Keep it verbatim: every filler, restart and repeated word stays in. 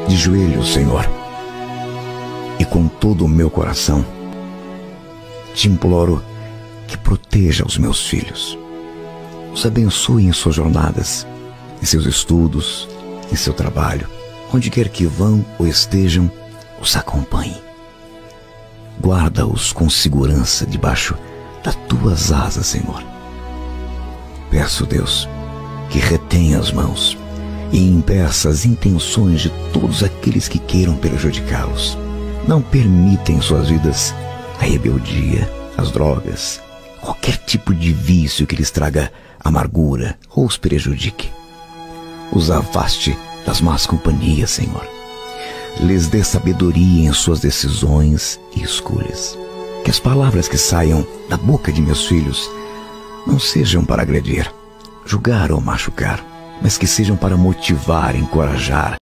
De joelhos, Senhor, e com todo o meu coração, te imploro que proteja os meus filhos. Os abençoe em suas jornadas, em seus estudos, em seu trabalho. Onde quer que vão ou estejam, os acompanhe. Guarda-os com segurança debaixo das tuas asas, Senhor. Peço, Deus, que retenha as mãos e impeça as intenções de todos aqueles que queiram prejudicá-los. Não permita em suas vidas a rebeldia, as drogas, qualquer tipo de vício que lhes traga amargura ou os prejudique. Os afaste das más companhias, Senhor. Lhes dê sabedoria em suas decisões e escolhas. Que as palavras que saiam da boca de meus filhos não sejam para agredir, julgar ou machucar, mas que sejam para motivar, encorajar